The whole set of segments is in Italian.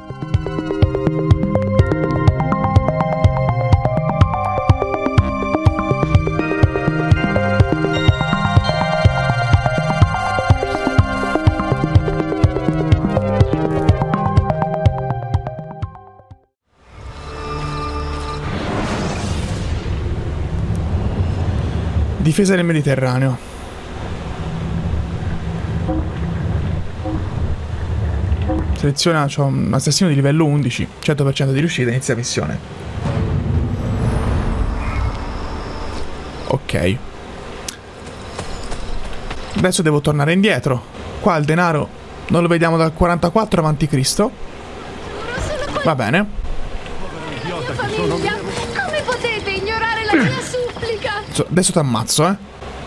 Difesa del Mediterraneo. Seleziona, c'ho un assassino di livello 11, 100% di riuscita, inizia missione. Ok. Adesso devo tornare indietro. Qua il denaro non lo vediamo dal 44 avanti Cristo. Va bene. Famiglia, come potete ignorare la mia supplica? Adesso ti ammazzo, eh.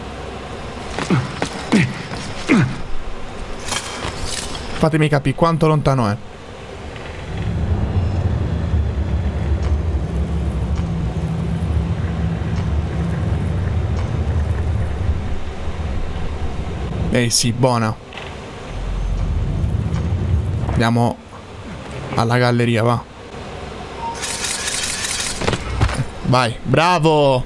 Fatemi capire quanto lontano è. Sì, buona. Andiamo alla galleria, va. Vai, bravo.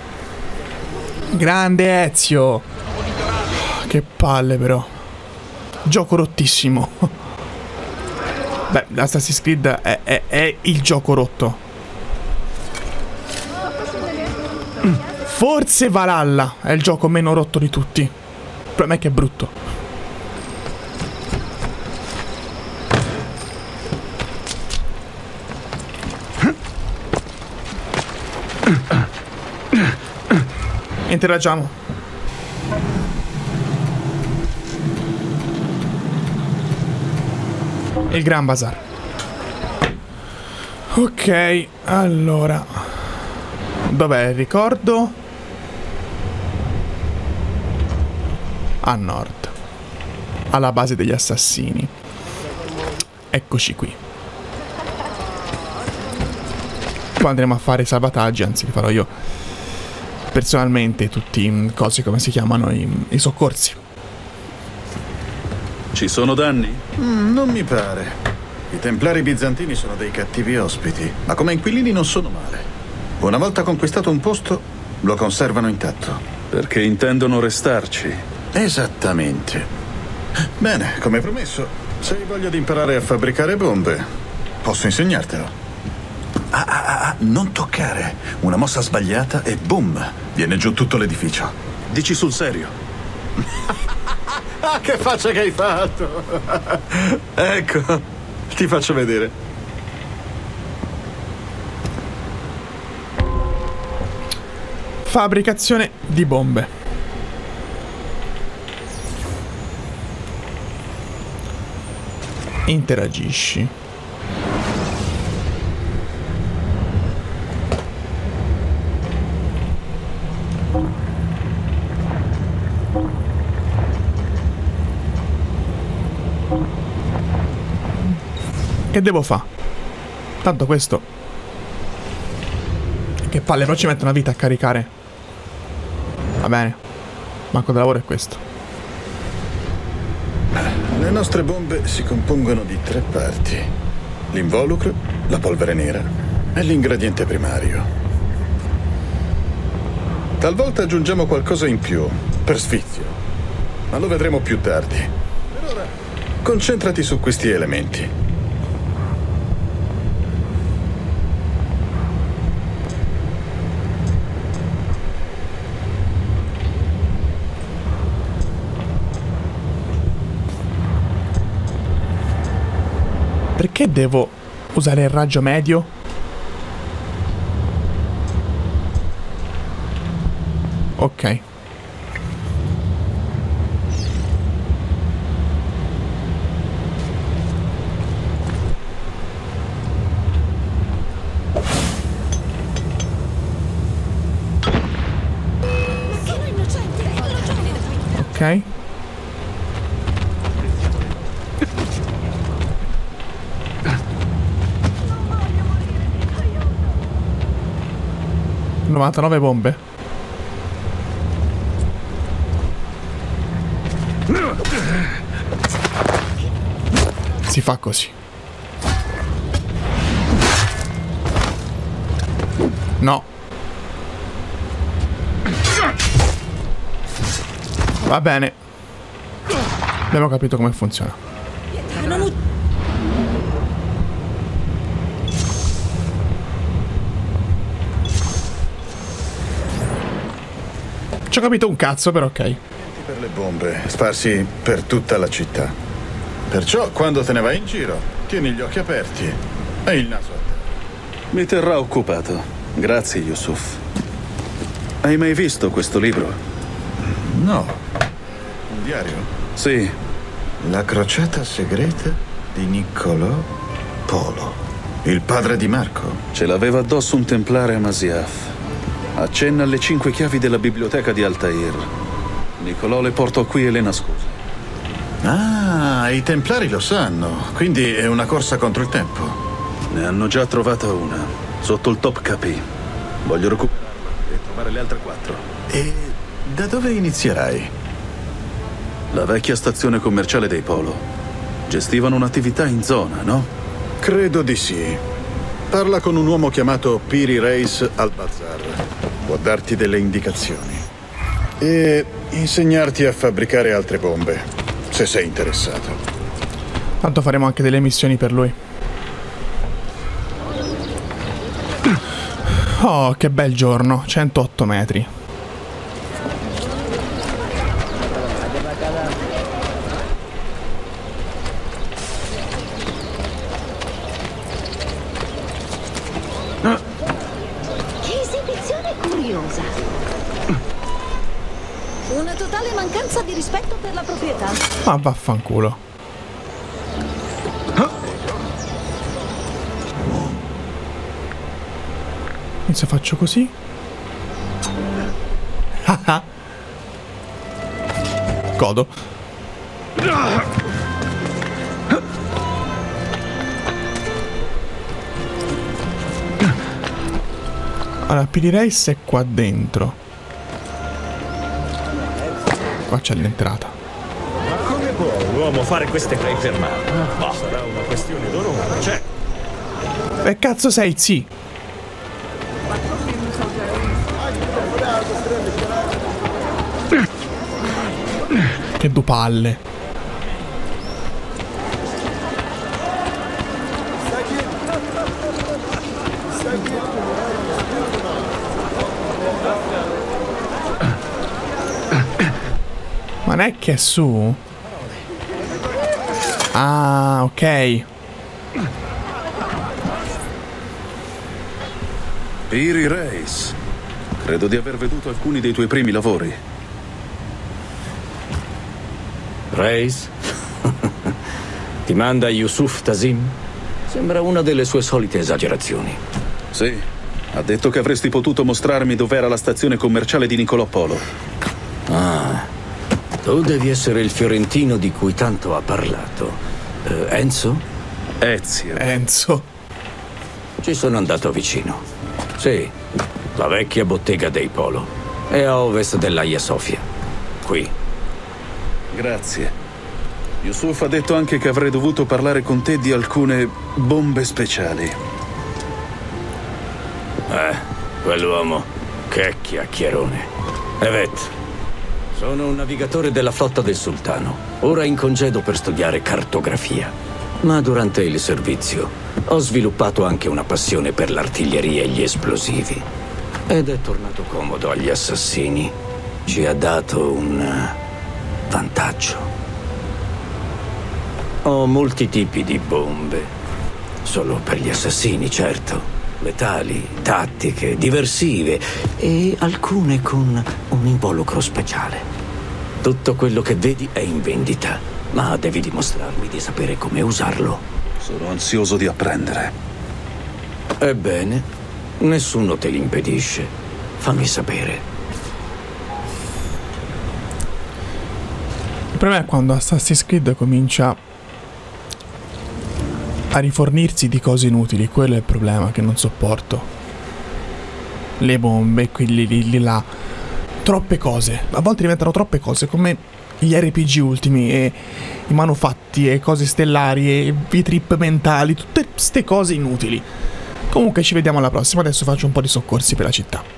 Grande Ezio. Che palle però. Gioco rottissimo. Beh, Assassin's Creed è il gioco rotto. Forse Valhalla è il gioco meno rotto di tutti. Il problema è che è brutto. Interagiamo. Il Gran Bazar. Ok, allora. Dov'è il ricordo? A nord. Alla base degli assassini. Eccoci qui. Poi andremo a fare i salvataggi, anzi li farò io personalmente, tutti i cosi, come si chiamano, i soccorsi. Ci sono danni? Non mi pare. I templari bizantini sono dei cattivi ospiti, ma come inquilini non sono male. Una volta conquistato un posto, lo conservano intatto. Perché intendono restarci. Esattamente. Bene, come promesso, se hai voglia di imparare a fabbricare bombe, posso insegnartelo. Non toccare. Una mossa sbagliata e boom, viene giù tutto l'edificio. Dici sul serio? Ah, che faccia che hai fatto! Ecco, ti faccio vedere. Fabbricazione di bombe. Interagisci. Che devo fare? Tanto questo. Che palle, però ci mette una vita a caricare. Va bene. Manco da lavoro è questo. Le nostre bombe si compongono di 3 parti: l'involucro, la polvere nera e l'ingrediente primario. Talvolta aggiungiamo qualcosa in più, per sfizio, ma lo vedremo più tardi. Per ora, concentrati su questi elementi. Perché devo usare il raggio medio? Ok. Ok. ...99 bombe. Si fa così. No. Va bene. Abbiamo capito come funziona. Ci ho capito un cazzo, però ok. Per le bombe sparsi per tutta la città. Perciò quando te ne vai in giro, tieni gli occhi aperti e il naso a terra. Mi terrà occupato. Grazie, Yusuf. Hai mai visto questo libro? No. Un diario? Sì. La crociata segreta di Niccolò Polo, il padre di Marco. Ce l'aveva addosso un templare a Masyaf. Accenna alle 5 chiavi della biblioteca di Altair. Niccolò le portò qui e le nascose. Ah, i templari lo sanno, quindi è una corsa contro il tempo. Ne hanno già trovata una, sotto il Top KP. Voglio recuperarla e trovare le altre 4. E da dove inizierai? La vecchia stazione commerciale dei Polo. Gestivano un'attività in zona, no? Credo di sì. Parla con un uomo chiamato Piri Reis al-Bazar. Può darti delle indicazioni. E insegnarti a fabbricare altre bombe, se sei interessato. Tanto faremo anche delle missioni per lui. Oh, che bel giorno. 108 metri. Che esibizione curiosa. Una totale mancanza di rispetto per la proprietà. Ma vaffanculo. E se faccio così? Godo. Allora, Piri Reis è qua dentro. Qua c'è l'entrata. Ma come può un uomo fare queste cose fermate? Ma sarà una questione d'onore, cioè. E cazzo sei, sì? Che due palle. Ma non è che è su? Ah, ok. Piri Reis. Credo di aver veduto alcuni dei tuoi primi lavori. Reis? Ti manda Yusuf Tasim? Sembra una delle sue solite esagerazioni. Sì. Ha detto che avresti potuto mostrarmi dov'era la stazione commerciale di Niccolò Polo. Ah, tu devi essere il fiorentino di cui tanto ha parlato. Enzo? Ezio. Enzo. Ci sono andato vicino. Sì, la vecchia bottega dei Polo. È a ovest dell'Hagia Sophia. Qui. Grazie. Yusuf ha detto anche che avrei dovuto parlare con te di alcune bombe speciali. Quell'uomo. Che chiacchierone. Evet. Sono un navigatore della flotta del sultano. Ora in congedo per studiare cartografia. Ma durante il servizio ho sviluppato anche una passione per l'artiglieria e gli esplosivi. Ed è tornato comodo agli assassini. Ci ha dato un vantaggio. Ho molti tipi di bombe. Solo per gli assassini, certo. Letali, tattiche, diversive e alcune con un involucro speciale. Tutto quello che vedi è in vendita, ma devi dimostrarmi di sapere come usarlo. Sono ansioso di apprendere. Ebbene, nessuno te l'impedisce. Fammi sapere. Il problema è quando Assassin's Creed comincia a rifornirsi di cose inutili. Quello è il problema che non sopporto. Le bombe, quelli lì là. Troppe cose. A volte diventano troppe cose, come gli RPG ultimi e i manufatti e cose stellari e i trip mentali. Tutte ste cose inutili. Comunque ci vediamo alla prossima, adesso faccio un po' di soccorsi per la città.